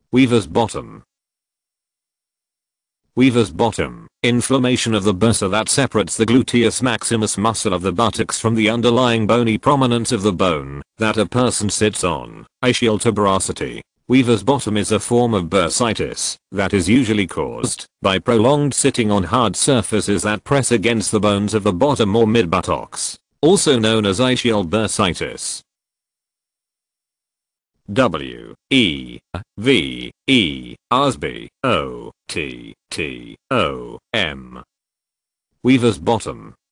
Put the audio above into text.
Weaver's bottom. Weaver's bottom. Inflammation of the bursa that separates the gluteus maximus muscle of the buttocks from the underlying bony prominence of the bone that a person sits on. Ischial tuberosity. Weaver's bottom is a form of bursitis that is usually caused by prolonged sitting on hard surfaces that press against the bones of the bottom or midbuttocks, also known as ischial bursitis. Weaver's bottom.